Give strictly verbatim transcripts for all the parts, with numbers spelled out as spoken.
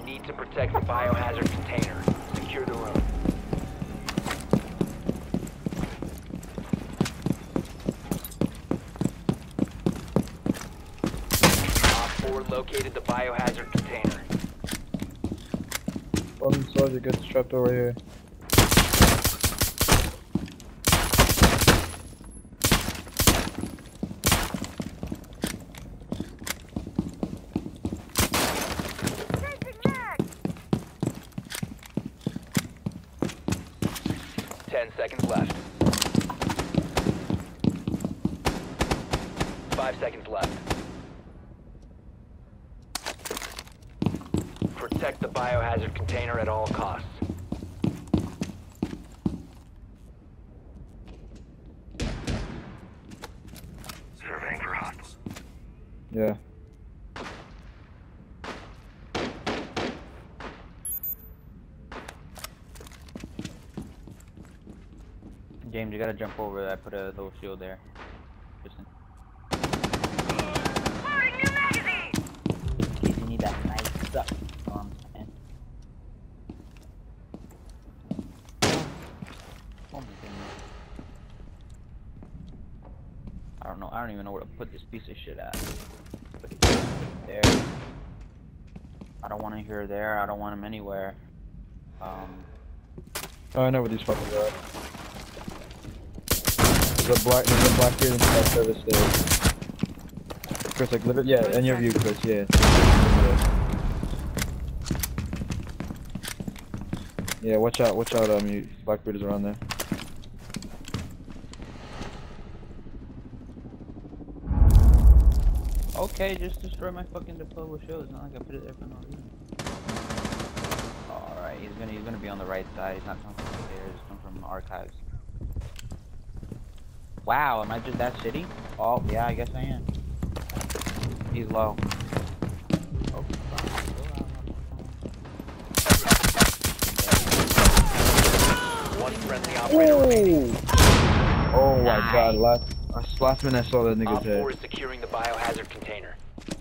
need to protect the biohazard container. Secure the room. Op four located the biohazard container. One soldier gets trapped over here. Ten seconds left. Five seconds left. Protect the biohazard container at all costs. Surveying for hostiles. Yeah. James, you gotta jump over that. I put a little shield there. Just in Loading new magazine! case you need that nice stuff. Um, and oh my goodness. I don't know. I don't even know where to put this piece of shit at. Put it there. I don't want him here or there. I don't want him anywhere. Um. Oh, I know where these fuckers are. There's a black, there's a black beard inside service there. Chris, like, live it, yeah, in your view, Chris, yeah. Yeah, watch out, watch out, um, you black beard is around there. Okay, just destroy my fucking deployable shield. It's not like I put it there for no reason. Alright, he's gonna he's gonna be on the right side. He's not coming from the stairs. He's coming from archives. Wow, am I just that shitty? Oh, yeah, I guess I am. He's low. Oh, One friendly operator remaining. Oh my Nice. god, last, last minute I saw that nigga's Op four head. is securing the biohazard container.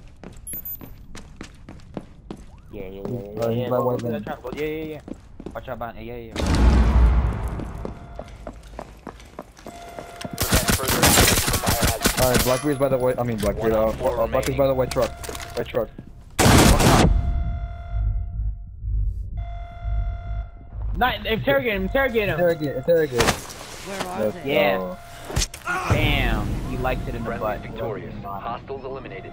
yeah, yeah, yeah, Uh, yeah, he's yeah. by Go, white go to man. that trap. Go- Yeah, yeah, yeah. Watch out behind. Yeah, yeah, yeah. Prevent further access to the biohazard. Alright, Blackbeard's by the white, I mean Blackbeard, One uh, on four uh, Blackbeard's remaining. by the white truck. White truck. Not interrogate him. Interrogate him. Interrogate, interrogate. Where was Let's it? Yeah. go. Damn. He liked it in the Friendly butt. victorious. Hostiles eliminated.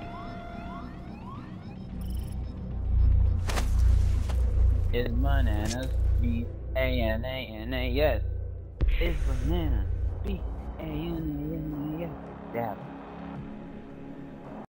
Is bananas B A N A N A yes. Is banana B A N A N A yes. Yeah.